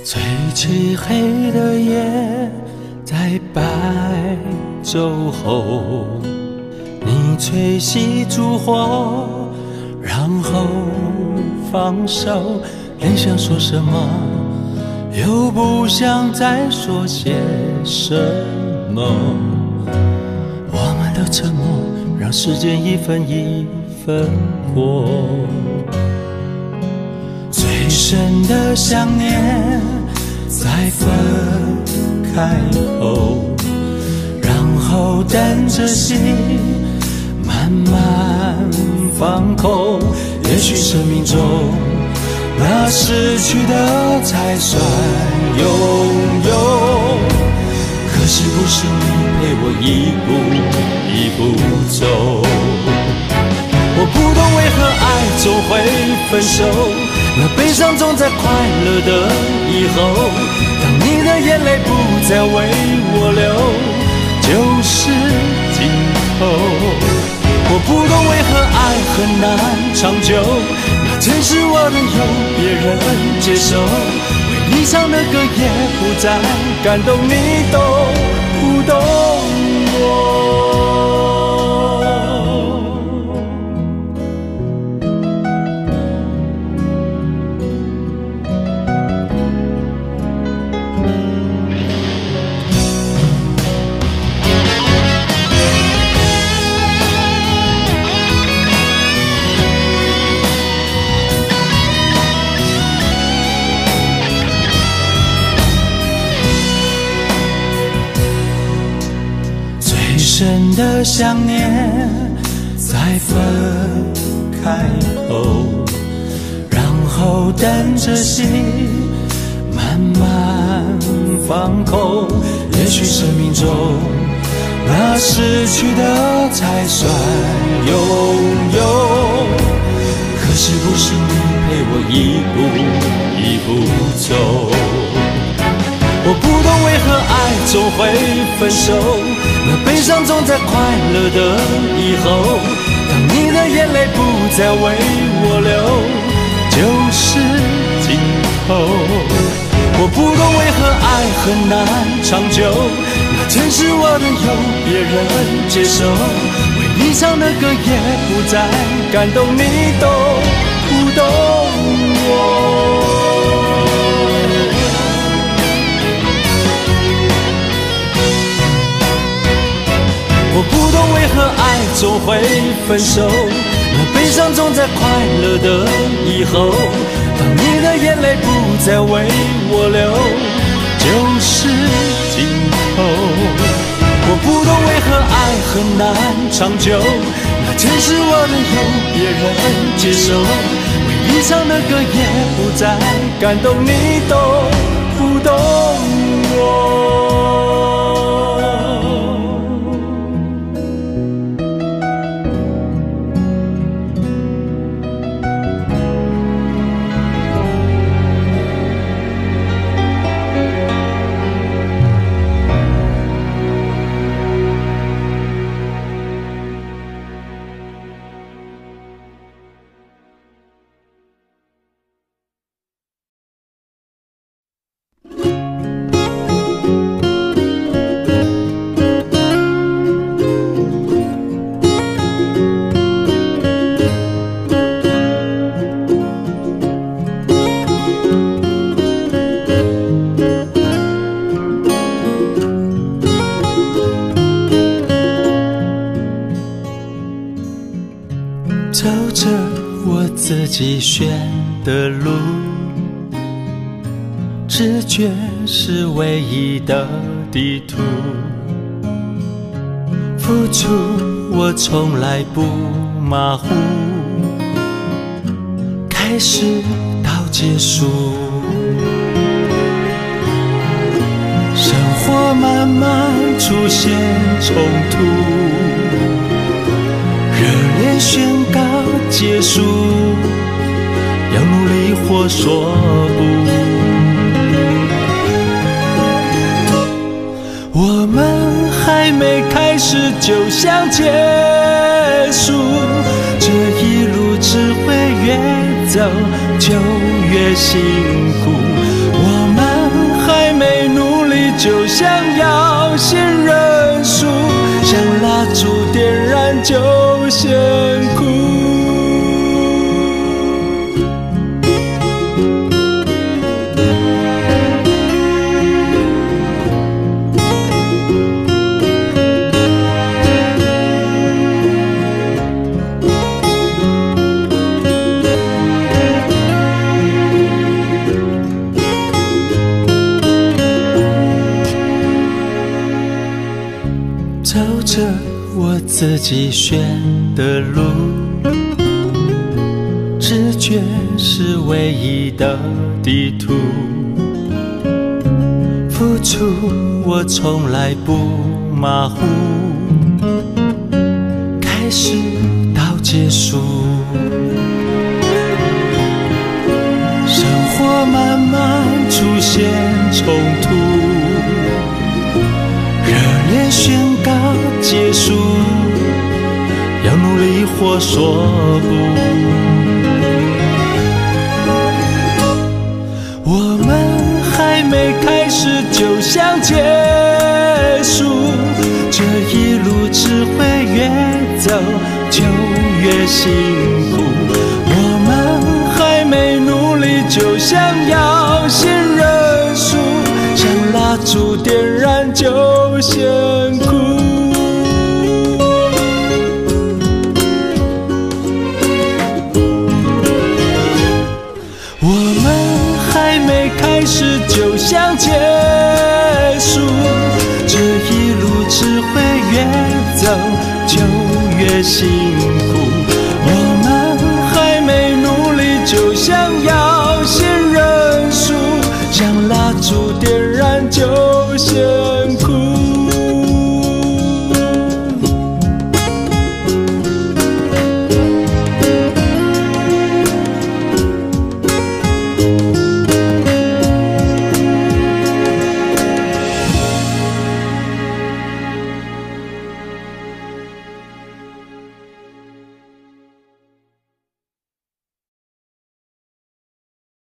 最漆黑的夜，在白昼后，你吹熄烛火，然后放手，连想说什么，又不想再说些什么。我们的沉默，让时间一分一分过。最深的想念，在分开后，然后等着心慢慢放空。也许生命中那失去的才算拥有，可是不是你陪我一步一步走。我不懂为何爱总会分手，那悲伤总在快乐的以后。当你的眼泪不再为我流，就是尽头。我不懂为何爱很难长久，那真是我的有别人接受。为你唱的歌也不再感动，你懂不懂我？深的想念，在分开后，然后等着心慢慢放空。也许生命中那失去的才算拥有，可是不是你陪我一步一步走。我不懂为何爱总会分手，那悲伤总在快乐的以后。当你的眼泪不再为我流，就是尽头。我不懂为何爱很难长久，那真是我的有别人接受。为你唱的歌也不再感动，你懂不懂我？我不懂为何爱总会分手，那悲伤总在快乐的以后。当你的眼泪不再为我流，就是尽头。我不懂为何爱很难长久，那真是我的有别人接受。为你唱的歌也不再感动，你懂不懂我？走着我自己选的路，直觉是唯一的地图，付出我从来不马虎，开始到结束，生活慢慢出现冲突，热烈宣告结束，要努力或说不。我们还没开始就想结束，这一路只会越走就越辛苦。我们要先认输，像蜡烛点燃就先哭。走着我自己选的路，直觉是唯一的地图，付出我从来不马虎，开始到结束，生活慢慢出现冲突，热烈宣告结束，要努力或说不。我们还没开始就想结束，这一路只会越走就越辛苦。我们还没努力就想要先认输，像蜡烛点燃就先哭。我们还没开始就想结束，这一路只会越走就越辛苦。我们还没努力就想要先认输，像蜡烛点燃就